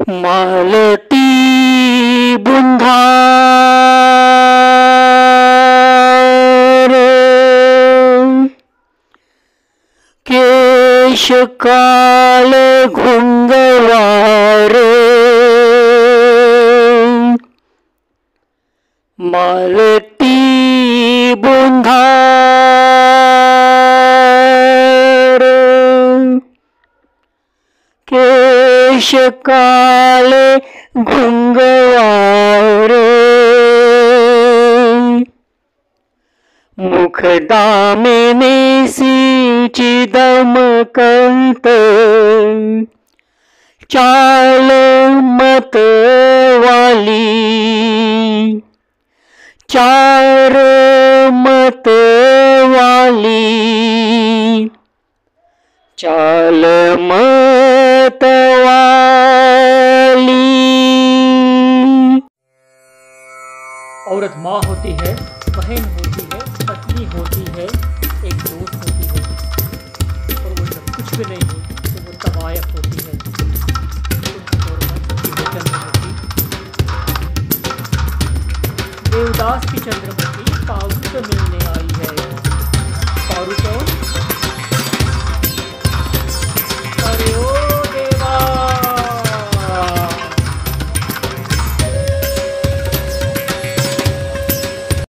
मालती बुंधार केश काले घुंघवार मालती बुंधार केश काले घुंघवार मुख दामिनी सी चिदमकंत चाल मत वाली चार मत वाली चाल मत वाली। औरत माँ होती है, बहन होती है, पत्नी होती है, एक दोस्त होती है, और वो जब कुछ भी नहीं होती तो वो तवायफ होती है। देवदास की चंद्रमुखी पारू से मिलने आई है। पारू कौन?